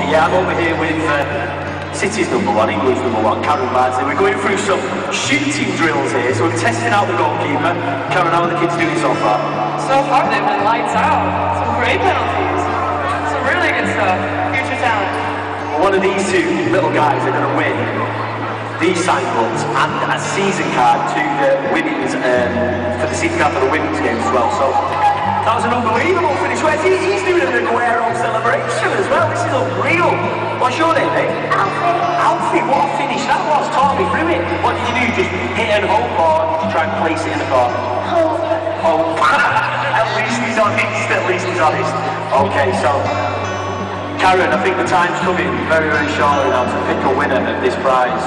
Okay, yeah, I'm over here with City's #1, England's #1, Karen Bardsley. We're going through some shooting drills here, so we're testing out the goalkeeper. Karen, how are the kids doing so far? So far, they've been lights out. Some great penalties. Some really good stuff. Future talent. Well, one of these two little guys are going to win these signings and a season card to the women's, for the season card for the women's games as well. So that was an unbelievable finish. He's doing an Aguero celebration as well. This is unreal. What's your name, mate? Alfie. Alfie, what a finish that was. Talk me through it. What did you do? Just hit and hope, or did you try and place it in the corner? Hope. Hope. At least he's honest. At least he's honest. Okay, so Karen, I think the time's coming very, very shortly now to pick a winner of this prize.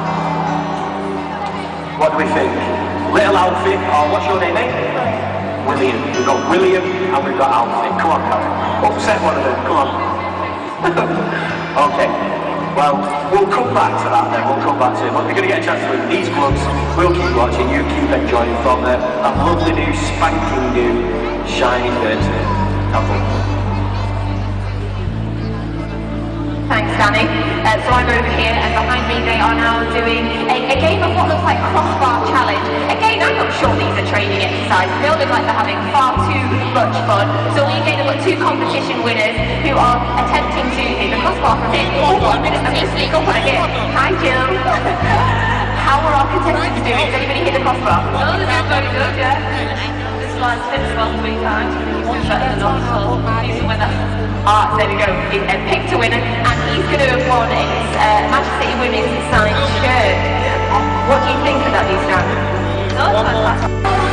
What do we think? Little Alfie, or what's your name, mate? William. We've got William and we've got Alfie. Come on, Karen. Upset one of them. Come on. Okay. Well, we'll come back to that then. We'll come back to it. But we're going to get a chance to win these gloves. We'll keep watching. You keep enjoying from that lovely new, spanking new, shiny curtain. Alfie. Thanks, Danny. So I'm over here, and behind me they are now doing a game of what looks like crossbar challenge. Again, I'm not sure these are training exercises. They all look like they're having far too much fun. So we again have got two competition winners who are attempting to hit the crossbar from here. 1 minute and just sneak up on it here. Hi, Jill. How are our contestants doing? Has anybody hit the crossbar? Oh, this is very good, yeah. This lad's hit as well 3 times. He's better than us, so he's a winner. Ah, there we go. He's picked a winner, and he's going to have won his Manchester City women's signed shirt. What do you think about these, Dan? No, fantastic.